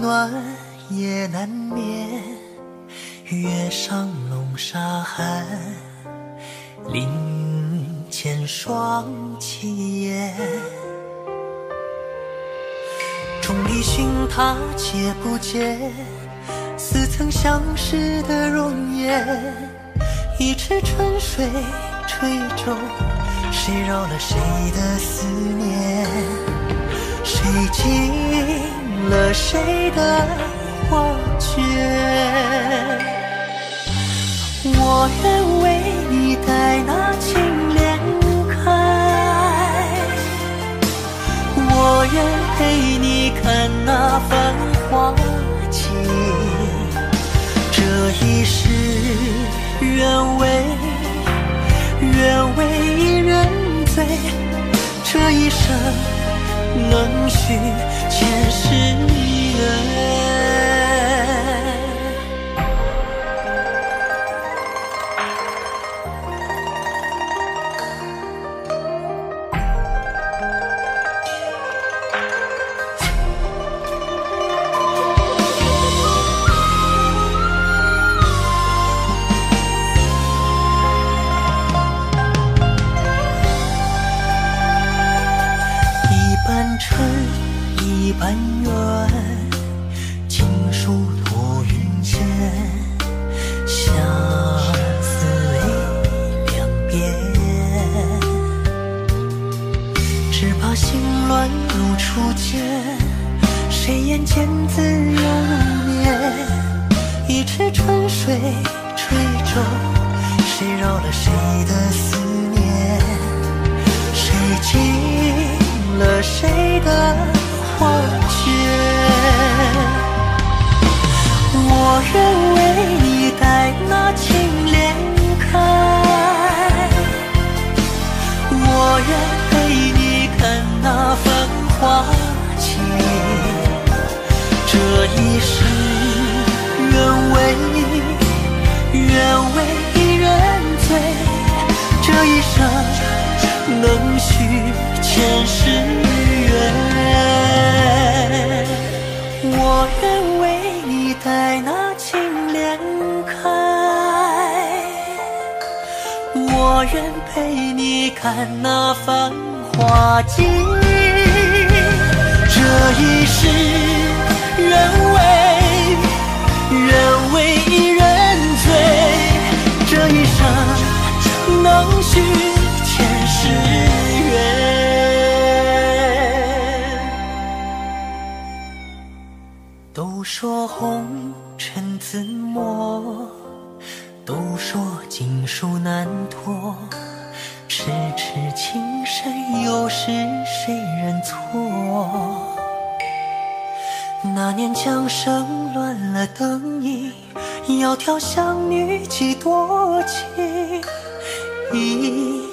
暖也难眠，月上弄沙寒，林间霜起烟。众里寻他皆不见，似曾相识的容颜。一池春水吹皱，谁扰了谁的思念？谁惊了谁的画卷？我愿为你待那青莲开，我愿陪你看那繁花尽。这一世愿为一人醉，这一生能续前世缘。一半缘，情书托云间，相思泪两边。只怕心乱如初见，谁眼见自由如眠。一池春水吹皱，谁扰了谁的思念？谁惊了谁的画卷？我愿为你待那青莲开，我愿陪你看那繁花尽。这一世愿为一人醉，这一生能续前世缘。我愿为你待那青莲开，我愿陪你看那繁花尽。这一世愿为一人醉，这一生能续前世缘。都说红尘自磨，都说经书难托，痴痴情深又是谁人错？那年江声乱了灯影，窈窕相女几多情，一